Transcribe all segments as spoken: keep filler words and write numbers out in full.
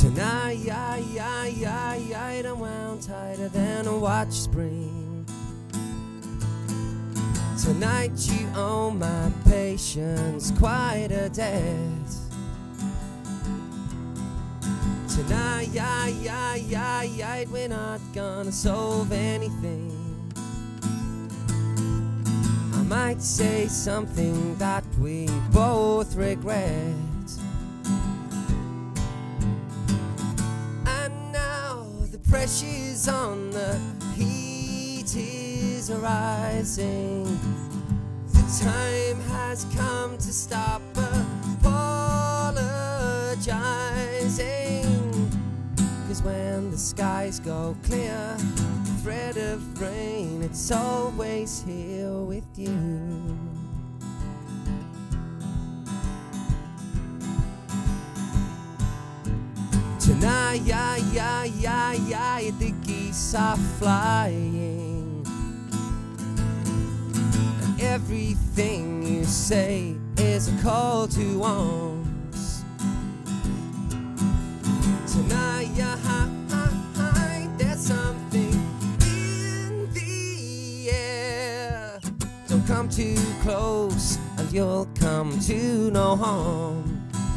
Tonight, yeah, yeah, yeah, yeah, I'm wound tighter than a watch spring. Tonight you own my patience, quite a debt. Tonight, yeah, yeah, yeah, yeah, we're not gonna solve anything. I might say something that we both regret. And now the pressure's on, the heat is rising. The time has come to stop apologizing. Cause when the skies go clear, the thread of rain, it's always here with you. Tonight, yeah, yeah, yeah, yeah, the geese are flying, and everything you say is a call to arms. Tonight, yeah, hi, hi, hi, there's something in the air. Don't come too close and you'll come to no harm.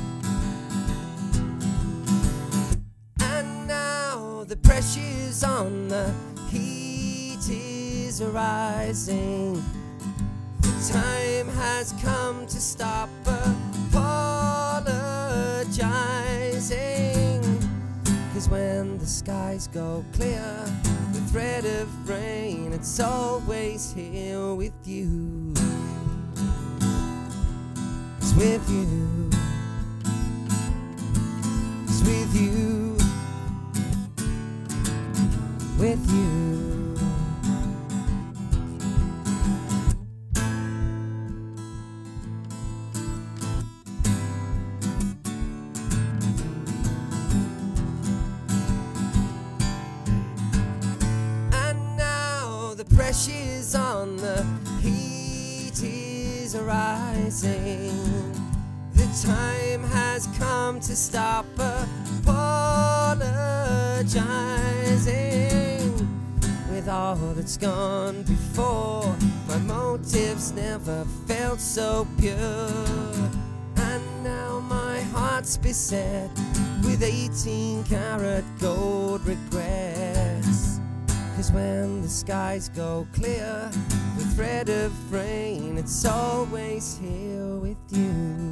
And now the pressure's on, the heat is rising. The time has come to stop apologizing. Cause when the skies go clear, the thread of rain, it's always here with you. It's with you. It's with you. With you. Pressure's on, the heat is rising. The time has come to stop apologizing. With all that's gone before, my motives never felt so pure. And now my heart's beset with eighteen karat gold regrets. Cause when the skies go clear, the thread of rain, it's always here with you.